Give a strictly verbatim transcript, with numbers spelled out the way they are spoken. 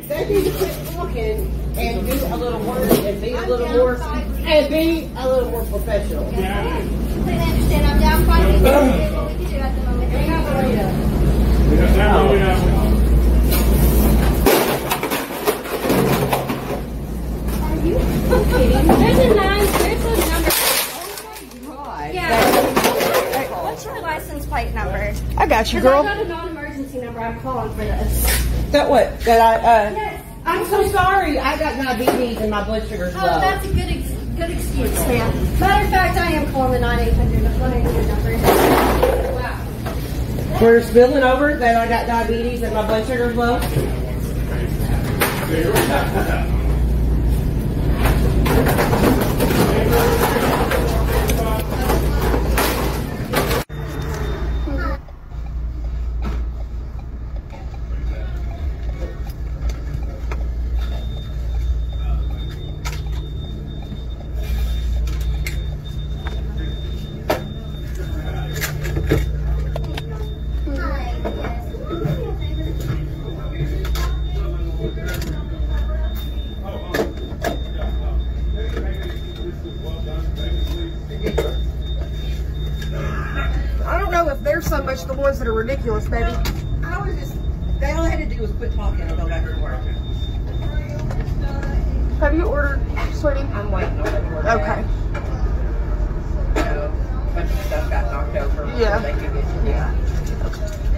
they need to quit talking and do a little work and be a little more and be a little more professional. Yeah. I understand. I'm down fighting. What we can do at the moment. Hang on, Marita. Are you kidding? There's a nine. There's a number. Oh my god. Yeah. What's your license plate number? I got you, girl. I got a non-emergency number. I'm calling for this. That what? That I, uh, Yes. I'm so sorry. I got diabetes and my blood sugar's Oh, low. that's a good ex good excuse, ma'am. Matter of fact, I am calling the nine eight hundred, the one eight hundred number. Wow. We're spilling over that I got diabetes and my blood sugar's low. So much the ones that are ridiculous, baby. I was just, they all I had to do was quit talking and go back to work. Have you ordered, sweetie? I'm waiting on it. Okay. So, a bunch of stuff got knocked over. Yeah. They could get to me. Okay.